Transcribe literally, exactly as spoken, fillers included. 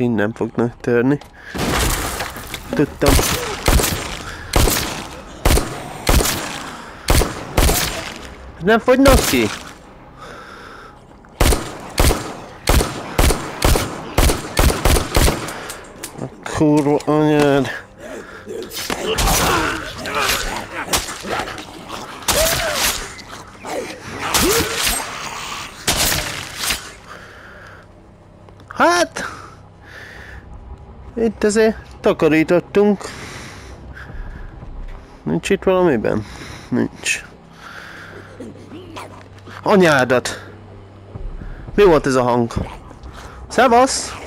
innen fognak törni. Tudtam. Nem fogynak ki? A kurva anyád. Hát, itt azért takarítottunk. Nincs itt valamiben? Nincs. Anyádat! Mi volt ez a hang? Szevasz!